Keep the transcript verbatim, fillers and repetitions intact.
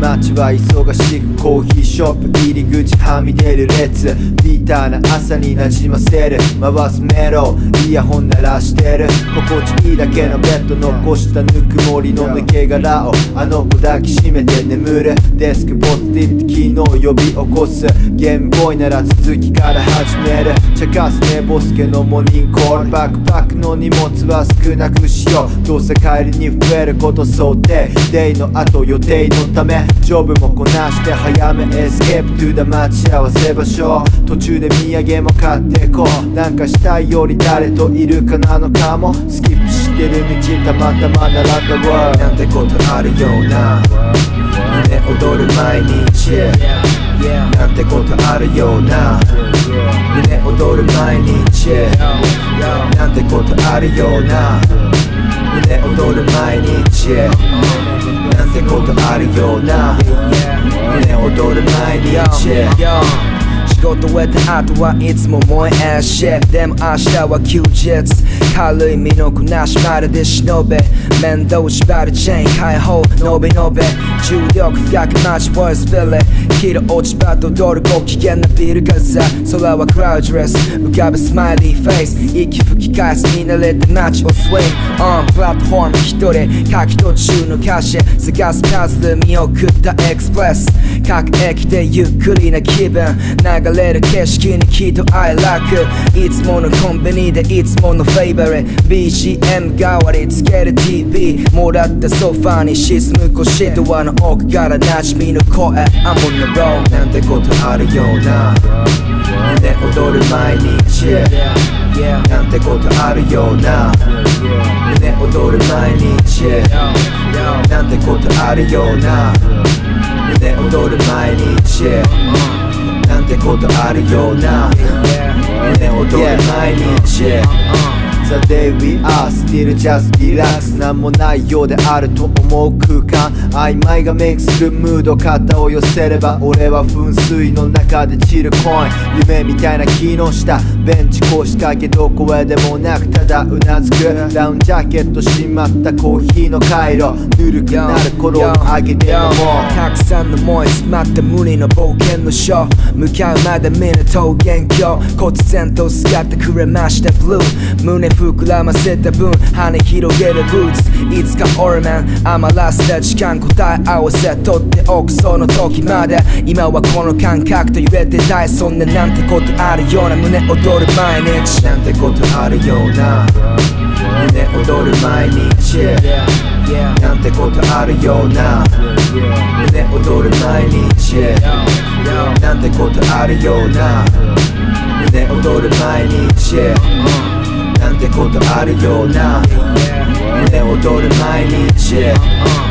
街は忙しくコーヒーショップ入り口はみ出る列ビーターな朝になじませる回すメロイヤホン鳴らしてる心地いいだけのベッド残したぬくもりの抜け殻をあの子抱きしめて眠るデスクポスティット機能呼び起こすゲームボーイなら続きから始める茶化すねボスケのモーニングコールバックパックの荷物は少なくしようどうせ帰りに増えること想定デイの後予定のためジョブもこなして早めエスケープトゥーダ待ち合わせ場所途中で土産も買ってこうなんかしたいより誰といるかなのかもスキップしてる道たまたま並んだワーなんてことあるような胸躍る毎日なんてことあるような胸躍る毎日なんてことあるような胸躍る毎日なんてことあるような胸躍る毎日仕事終えた後はいつも燃え足でも明日は休日軽い身のこなしまるで忍べ面倒縛るチェーン解放伸び伸べ重力深くマッチボイスピレ切る落ち葉と踊るご機嫌なビル風空はクラウドレス浮かぶスマイリーフェイス息吹き返す見慣れた街をスウィング On プラットフォーム一人書き途中の歌詞探すパズル見送ったエクスプレス各駅でゆっくりな気分流れる景色に喜怒哀楽いつものコンビニでいつものフェイバリット ビージーエム 代わりつける ティーブイ もらったソファに沈む腰ドアの奥から馴染みの声 I'm on the road なんてことあるような胸躍る毎日なんてことあるような胸躍る毎日なんてことあるような胸躍る毎日なんてことあるような胸躍る毎日The day we are still just relax なんもないようであると思う空間曖昧がメイクするムード肩を寄せれば俺は噴水の中で散るコイン夢みたいな木の下ベンチ腰掛けどこへでもなくただうなずくダウンジャケットしまったコーヒーの回路ぬるくなる頃を上げてもたくさんの思い詰まった無理の冒険のショー向かうまで見ぬ桃源郷忽然とすがってくれましたブルー胸膨らませた分羽広げるブーツいつか俺マン余らせた時間答え合わせとっておくその時まで今はこの感覚と言えてたいそんななんてことあるような胸躍る毎日なんてことあるような胸躍る毎日なんてことあるような胸躍る毎日なんてことあるような胸躍る毎日なんてことあるような胸躍る毎日